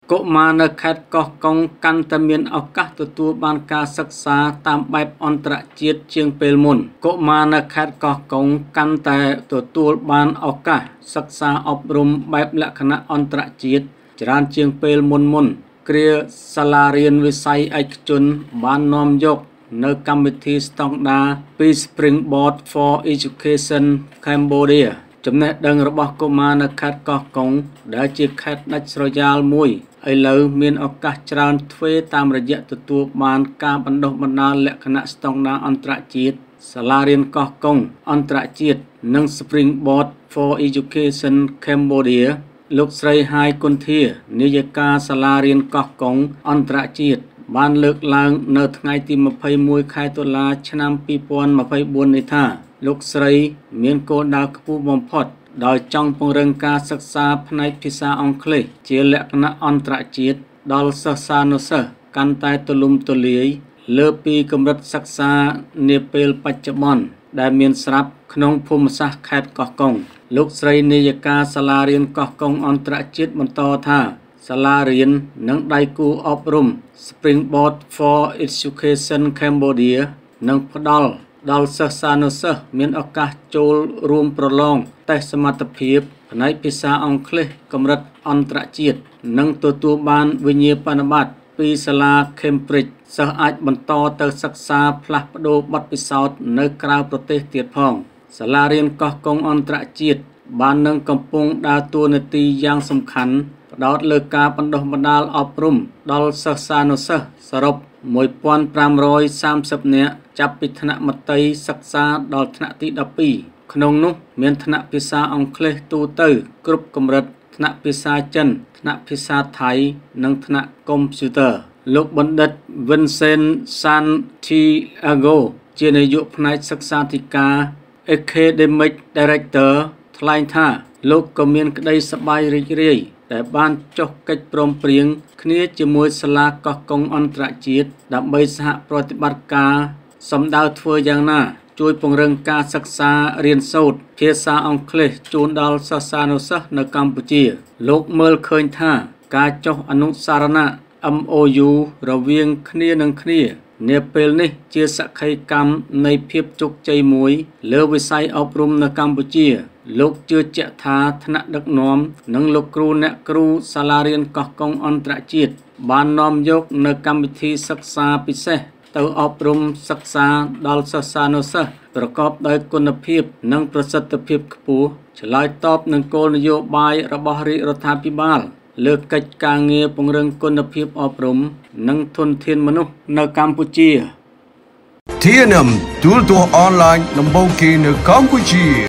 កុមារនៅខេត្តកោះកុងកាន់តែមានឱកាសទទួលបានការសិក្សាតាមបែបអន្តរជាតិជាងពេលមុនកុមារនៅខេត្តកោះកុងកាន់តែទទួលបានឱកាសសិក្សាអប់រំបែបលក្ខណៈអន្តរជាតិច្រើនជាងពេលមុនគ្រាសាលារៀនវិស័យឯកជនបាននាំយកនៅកម្មវិធីស្តង់ដារពី Springboard for Education Cambodia ចំណេះដឹងរបស់កុមារនៅខេត្តកោះកុងដែលជាខេត្តដាច់ស្រយាលមួយឥឡូវមានឱកាសច្រើនទ្វេតាមរយៈទទួលបានការបណ្ដុះបណ្ដាលលក្ខណៈស្តង់ដារអន្តរជាតិសាលារៀនកោះកុងអន្តរជាតិនិង Springboard for Education Cambodia លោកស្រីហាយគុន្ធានាយិកាសាលារៀនកោះកុងអន្តរជាតិបានលើកឡើងនៅថ្ងៃទី21ខែតុលាឆ្នាំ2024នេះថាលោកស្រីមានគោលដៅខ្ពស់បំផុតដោយចង់ពង្រឹងការសិក្សាផ្នែកភាសាអង់គ្លេសជាលក្ខណៈអន្តរជាតិដល់សិស្សានុសិស្សកាន់តែទូលំទូលាយលើពីកម្រិតសិក្សានាពេលបច្ចុប្បន្នដែលមានស្រាប់ក្នុងភូមិសាស្ត្រខេត្តកោះកុងលោកស្រីនាយិកាសាលារៀនកោះកុងអន្តរជាតិបន្តថាសាលារៀននិងដៃគូអប់រំ Springboard for Education Cambodia នឹងផ្ដល់ដល់សិស្សានុសិស្សមានឱកាសចូលរួមប្រឡងតេស្តសមត្ថភាពផ្នែកភាសាអង់គ្លេសកម្រិតអន្តរជាតិនិងទទួលបានវិញ្ញាបនបត្រពីសាលា Cambridge សិស្សអាចបន្តទៅសិក្សាផ្លាស់ប្ដូរបទពិសោធន៍នៅក្រៅប្រទេសទៀតផងសាលារៀនកោះកុងអន្តរជាតិបាននឹងកំពុងដើរតួនាទីយ៉ាងសំខាន់ផ្ដោតលើការបណ្ដុះបណ្ដាលអប់រំដល់សិស្សានុសិស្សសរុប1530 នាក់ចាប់ពីថ្នាក់មត្តេយ្យសិក្សាដល់ថ្នាក់ទី12ក្នុងនោះមានថ្នាក់ភាសាអង់គ្លេសទូទៅគ្រប់កម្រិតថ្នាក់ភាសាចិនថ្នាក់ភាសាថៃនិងថ្នាក់កុំព្យូទ័រលោកបណ្ឌិត Vincent Santiago ជានាយកផ្នែកសិក្សាធិការ Academic Director ថ្លែងថាលោកក៏មានក្តីសប្បាយរីករាយដែលបានចុះកិច្ចព្រមព្រៀងគ្នាជាមួយសាលាកោះកុងអន្តរជាតិដើម្បីសហប្រតិបត្តិការសម្ដៅធ្វើយ៉ាងណាជួយពង្រឹងការសិក្សារៀនសូត្រភាសាអង់គ្លេសជូនដល់សិស្សានុសិស្សនៅកម្ពុជាលោកមើលឃើញថាការចុះអនុស្សរណៈ MOU រវាងគ្នានឹងគ្នានាពេលនេះជាសក្ខីកម្មនៃភាពជោគជ័យមួយលើវិស័យអប់រំនៅកម្ពុជាលោកជឿជាក់ថាថ្នាក់ដឹកនាំនិងលោកគ្រូអ្នកគ្រូសាលារៀនកោះកុងអន្តរជាតិបាននាំយកនៅកម្មវិធីសិក្សាពិសេសទៅអប់រំសិក្សាដល់សិស្សានុសិស្សប្រកបដោយគុណភាពនិងប្រសិទ្ធភាពខ្ពស់ឆ្លើយតបនឹងគោលនយោបាយរបស់រាជរដ្ឋាភិបាលលើកិច្ចការងារពង្រឹងគុណភាពអប់រំនិងធនធានមនុស្សនៅកម្ពុជា TNM ទូរទស្សន៍អនឡាញដំបូងគេនៅកម្ពុជា